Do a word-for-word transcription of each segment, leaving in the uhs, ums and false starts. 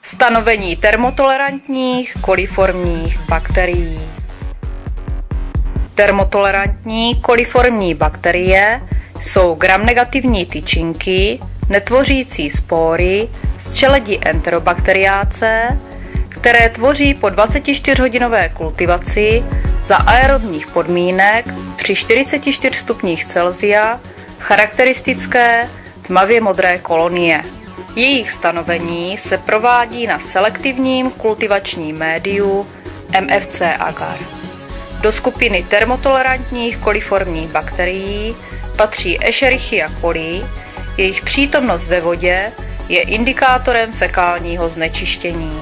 Stanovení termotolerantních koliformních bakterií. Termotolerantní koliformní bakterie jsou gramnegativní tyčinky, netvořící spory z čeledi Enterobacteriaceae, které tvoří po dvacetičtyřhodinové kultivaci za aerobních podmínek při čtyřiceti čtyřech stupních Celsia charakteristické tmavě modré kolonie. Jejich stanovení se provádí na selektivním kultivačním médiu M F C agar. Do skupiny termotolerantních koliformních bakterií patří Escherichia coli, jejich přítomnost ve vodě je indikátorem fekálního znečištění.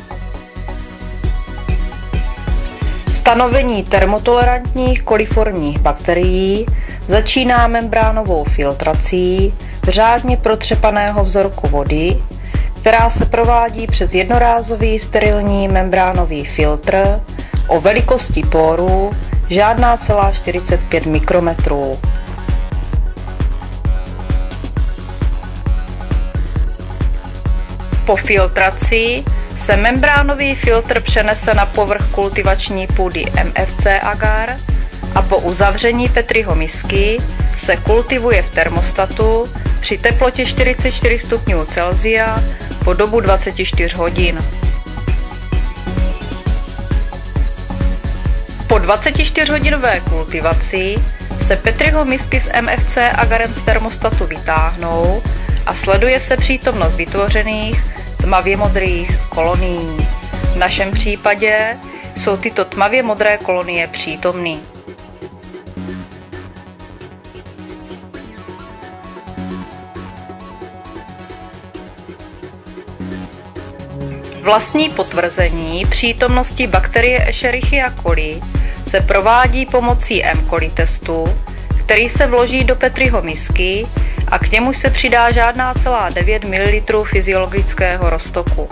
Stanovení termotolerantních koliformních bakterií začíná membránovou filtrací řádně protřepaného vzorku vody, která se provádí přes jednorázový sterilní membránový filtr o velikosti póru žádná celá čtyřicet pět mikrometrů. Po filtraci se membránový filtr přenese na povrch kultivační půdy M F C agar a po uzavření Petriho misky se kultivuje v termostatu při teplotě čtyřicet čtyři stupňů Celsia po dobu dvacet čtyři hodin. Po dvacetičtyřhodinové kultivaci se Petriho misky s M F C agarem z termostatu vytáhnou a sleduje se přítomnost vytvořených tmavě modrých kolonií. V našem případě jsou tyto tmavě modré kolonie přítomny. Vlastní potvrzení přítomnosti bakterie Escherichia coli se provádí pomocí M. coli testu, který se vloží do Petriho misky a k němu se přidá žádná celá devět mililitrů fyziologického roztoku.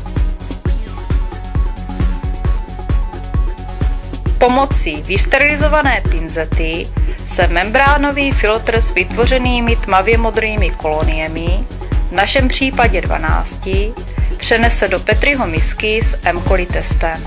Pomocí vysterilizované pinzety se membránový filtr s vytvořenými tmavě modrými koloniemi, v našem případě dvanácti, přenese do Petriho misky s M. coli testem.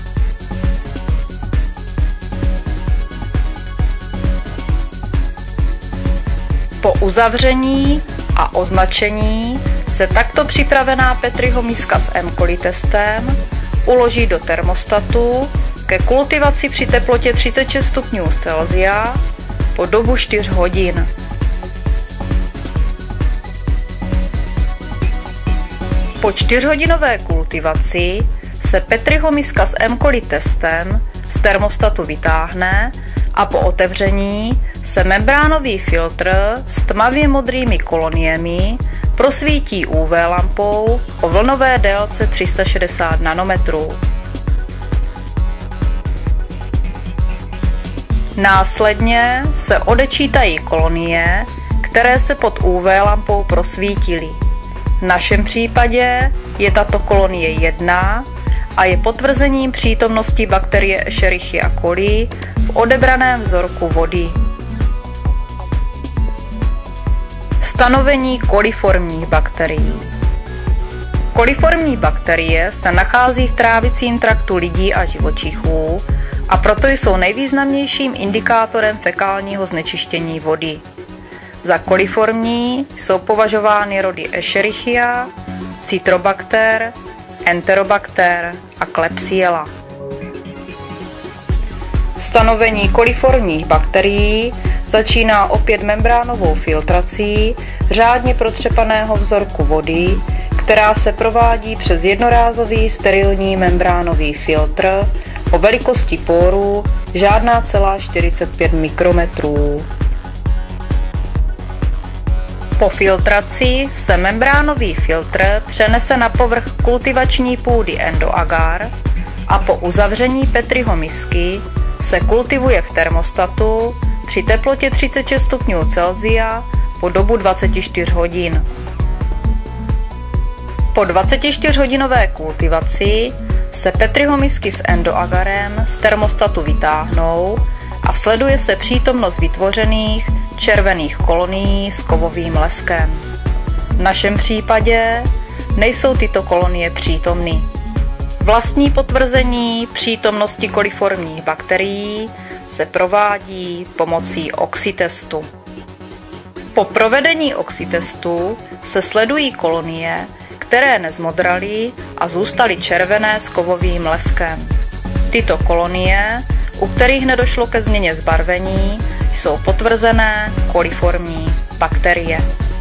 Po uzavření a označení se takto připravená Petriho miska s M. coli testem uloží do termostatu ke kultivaci při teplotě třicet šest stupňů Celsia po dobu čtyř hodin. Po čtyřhodinové kultivaci se Petriho miska s M. coli testem z termostatu vytáhne a po otevření se membránový filtr s tmavě modrými koloniemi prosvítí U V lampou o vlnové délce tři sta šedesát nanometrů. Následně se odečítají kolonie, které se pod U V lampou prosvítily. V našem případě je tato kolonie jedna a je potvrzením přítomnosti bakterie Escherichia coli v odebraném vzorku vody. Stanovení koliformních bakterií. Koliformní bakterie se nachází v trávicím traktu lidí a živočichů a proto jsou nejvýznamnějším indikátorem fekálního znečištění vody. Za koliformní jsou považovány rody Escherichia, Citrobacter, Enterobacter a Klebsiella. Stanovení koliformních bakterií začíná opět membránovou filtrací řádně protřepaného vzorku vody, která se provádí přes jednorázový sterilní membránový filtr o velikosti póru žádná celá čtyřicet pět mikrometrů. Po filtraci se membránový filtr přenese na povrch kultivační půdy endoagar a po uzavření Petriho misky se kultivuje v termostatu při teplotě třicet šest stupňů Celsia po dobu dvacet čtyři hodin. Po dvacetičtyřhodinové kultivaci se Petriho misky s endoagarem z termostatu vytáhnou a sleduje se přítomnost vytvořených červených kolonií s kovovým leskem. V našem případě nejsou tyto kolonie přítomny. Vlastní potvrzení přítomnosti koliformních bakterií se provádí pomocí oxytestu. Po provedení oxytestu se sledují kolonie, které nezmodraly a zůstaly červené s kovovým leskem. Tyto kolonie, u kterých nedošlo ke změně zbarvení, jsou potvrzené koliformní bakterie.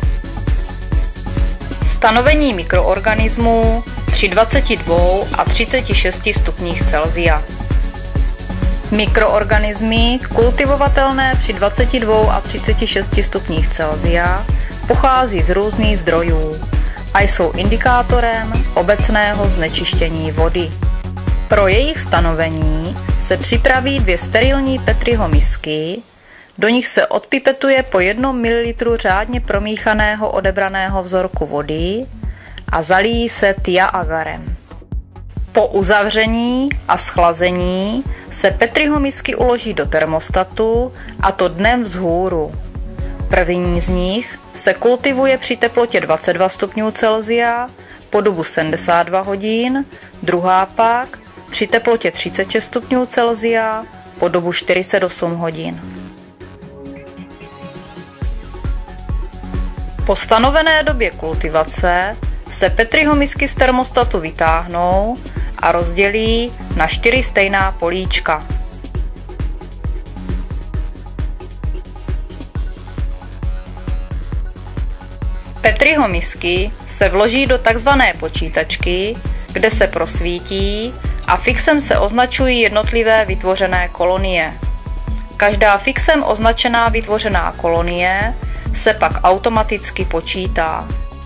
Stanovení mikroorganismů při dvaceti dvou a třiceti šesti stupních Celsia. Mikroorganismy kultivovatelné při dvaceti dvou a třiceti šesti stupních Celsia pochází z různých zdrojů a jsou indikátorem obecného znečištění vody. Pro jejich stanovení se připraví dvě sterilní Petriho misky, do nich se odpipetuje po jednom mililitru řádně promíchaného odebraného vzorku vody a zalíjí se Thia agarem. Po uzavření a schlazení se Petriho misky uloží do termostatu, a to dnem vzhůru. První z nich se kultivuje při teplotě dvacet dva stupňů Celsia po dobu sedmdesát dva hodin, druhá pak při teplotě třicet šest stupňů Celsia po dobu čtyřicet osm hodin. Po stanovené době kultivace se Petriho misky z termostatu vytáhnou a rozdělí na čtyři stejná políčka. Petriho misky se vloží do takzvané počítačky, kde se prosvítí a fixem se označují jednotlivé vytvořené kolonie. Každá fixem označená vytvořená kolonie se pak automaticky počítá.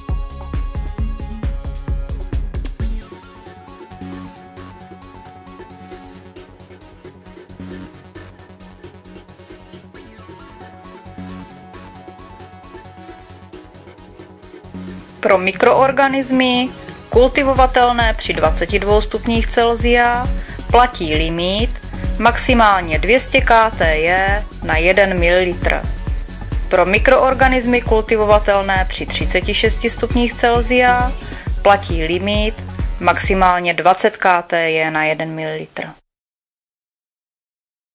Pro mikroorganismy kultivovatelné při dvaceti dvou stupních Celsia platí limit maximálně dvě stě kilogramů na jeden mililitr. Pro mikroorganismy kultivovatelné při třiceti šesti stupních Celsia platí limit maximálně dvacet kilogramů na jeden mililitr.